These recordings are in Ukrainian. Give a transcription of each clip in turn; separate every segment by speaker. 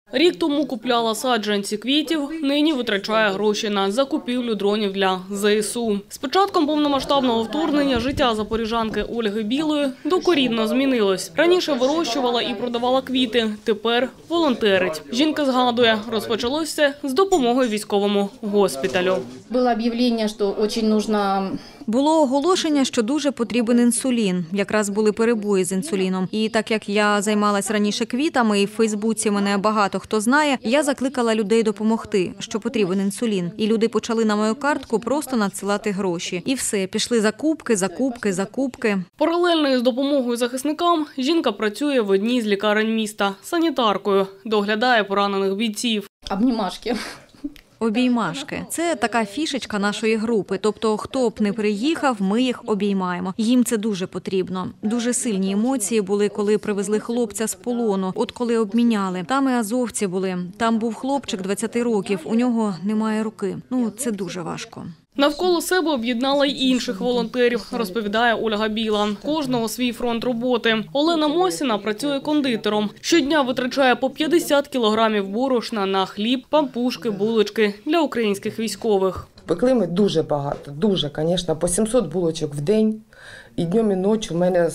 Speaker 1: Рік тому купляла саджанці квітів, нині витрачає гроші на закупівлю дронів для ЗСУ. З початком повномасштабного вторгнення життя запоріжанки Ольги Білої докорінно змінилось. Раніше вирощувала і продавала квіти, тепер волонтерить. Жінка згадує, розпочалося з допомогою військовому госпіталю.
Speaker 2: Було об'явлення, що дуже потрібно...
Speaker 3: Було оголошення, що дуже потрібен інсулін. Якраз були перебої з інсуліном. І так як я займалась раніше квітами і в Фейсбуці мене багато хто знає, я закликала людей допомогти, що потрібен інсулін. І люди почали на мою картку просто надсилати гроші. І все, пішли закупки.
Speaker 1: Паралельно із допомогою захисникам жінка працює в одній з лікарень міста санітаркою, доглядає поранених бійців.
Speaker 2: Обнімашки.
Speaker 3: Обіймашки. Це така фішечка нашої групи. Тобто, хто б не приїхав, ми їх обіймаємо. Їм це дуже потрібно. Дуже сильні емоції були, коли привезли хлопця з полону. От коли обміняли. Там і азовці були. Там був хлопчик 20 років. У нього немає руки. Це дуже важко.
Speaker 1: Навколо себе об'єднала й інших волонтерів, розповідає Ольга Біла. Кожного свій фронт роботи. Олена Мосіна працює кондитером. Щодня витрачає по 50 кілограмів борошна на хліб, пампушки, булочки для українських військових.
Speaker 4: Пекли ми дуже багато, дуже, звісно, по 700 булочок в день. І днем, і ночі у мене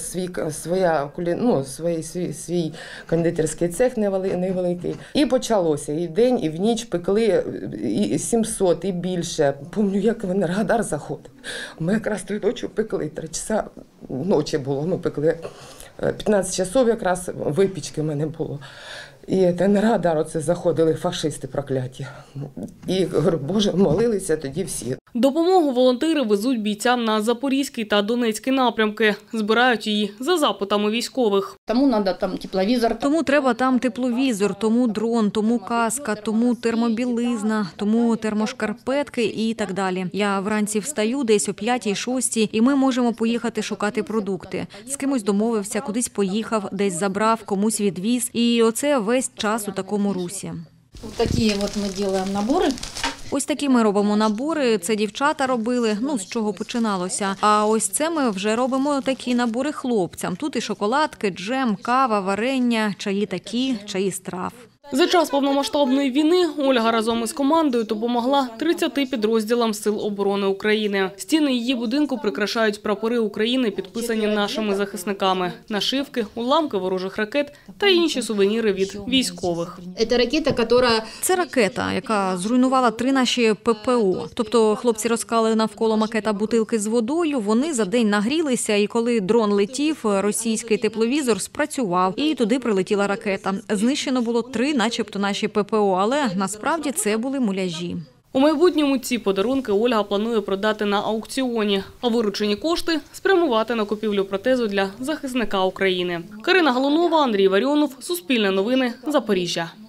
Speaker 4: свій кондитерський цех невеликий. І почалося. І вдень, і в ніч пекли і 700, і більше. Пам'ятаю, як в Енергодар заходив. Ми якраз тої ночі пекли, 3 часа ночі було. Ми пекли 15 часов якраз випічки в мене було. І Енергодар оце заходили фашисти прокляті. І, говорю, Боже, молилися тоді всі.
Speaker 1: Допомогу волонтери везуть бійцям на Запорізький та Донецький напрямки. Збирають її за запитами військових.
Speaker 2: Тому треба там тепловізор.
Speaker 3: Тому треба там тепловізор, тому дрон, тому каска, тому термобілизна, тому термошкарпетки і так далі. Я вранці встаю десь о 5-6, і ми можемо поїхати шукати продукти. З кимось домовився, кудись поїхав, десь забрав, комусь відвіз. І оце весь час у такому русі.
Speaker 2: Ось такі ми робимо набори.
Speaker 3: Ось такі ми робимо набори, це дівчата робили, з чого починалося. А ось це ми вже робимо такі набори хлопцям. Тут і шоколадки, джем, кава, варення, чаї такі, чаї з трав.
Speaker 1: За час повномасштабної війни Ольга разом із командою допомогла 30 підрозділам Сил оборони України. Стіни її будинку прикрашають прапори України, підписані нашими захисниками, нашивки, уламки ворожих ракет та інші сувеніри від військових.
Speaker 3: Це ракета, яка зруйнувала 3 наші ППО. Тобто хлопці розклали навколо макета бутилки з водою, вони за день нагрілися, і коли дрон летів, російський тепловізор спрацював, і туди прилетіла ракета. Знищено було 3 начебто наші ППО, але насправді це були муляжі.
Speaker 1: У майбутньому ці подарунки Ольга планує продати на аукціоні, а виручені кошти спрямувати на купівлю протезу для захисника України. Карина Галунова, Андрій Варіонов, Суспільне новини, Запоріжжя.